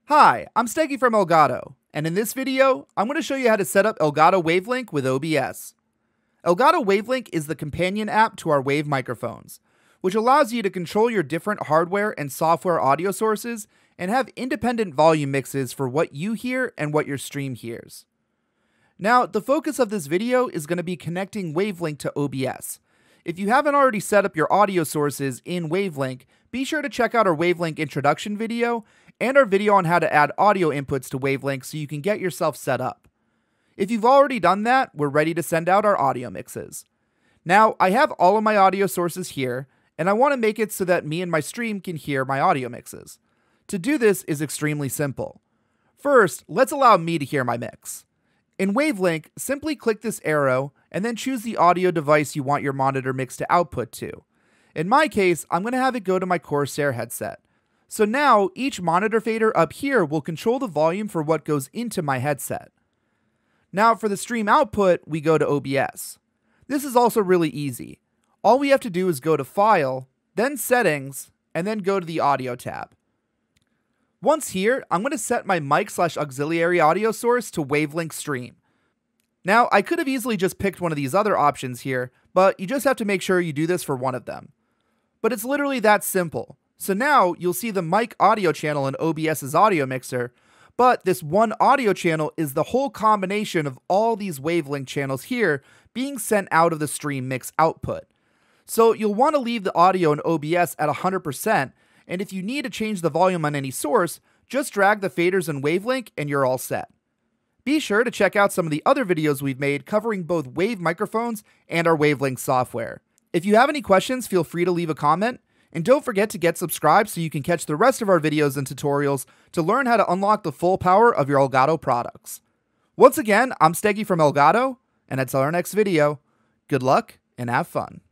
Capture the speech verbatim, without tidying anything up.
Hi, I'm Steggy from Elgato, and in this video, I'm going to show you how to set up Elgato Wavelink with O B S. Elgato Wavelink is the companion app to our Wave microphones, which allows you to control your different hardware and software audio sources and have independent volume mixes for what you hear and what your stream hears. Now, the focus of this video is going to be connecting Wavelink to O B S. If you haven't already set up your audio sources in Wavelink, be sure to check out our Wavelink introduction video and our video on how to add audio inputs to Wavelink so you can get yourself set up. If you've already done that, we're ready to send out our audio mixes. Now, I have all of my audio sources here, and I want to make it so that me and my stream can hear my audio mixes. To do this is extremely simple. First, let's allow me to hear my mix. In Wavelink, simply click this arrow and then choose the audio device you want your monitor mix to output to. In my case, I'm going to have it go to my Corsair headset. So now, each monitor fader up here will control the volume for what goes into my headset. Now for the stream output, we go to O B S. This is also really easy. All we have to do is go to File, then Settings, and then go to the Audio tab. Once here, I'm going to set my mic slash auxiliary audio source to Wavelink Stream. Now, I could have easily just picked one of these other options here, but you just have to make sure you do this for one of them. But it's literally that simple. So now you'll see the mic audio channel in OBS's audio mixer, but this one audio channel is the whole combination of all these Wavelink channels here being sent out of the stream mix output. So you'll want to leave the audio in O B S at one hundred percent, and if you need to change the volume on any source, just drag the faders in Wavelink and you're all set. Be sure to check out some of the other videos we've made covering both Wave microphones and our Wavelink software. If you have any questions, feel free to leave a comment. And don't forget to get subscribed so you can catch the rest of our videos and tutorials to learn how to unlock the full power of your Elgato products. Once again, I'm Steggy from Elgato, and until our next video, good luck and have fun.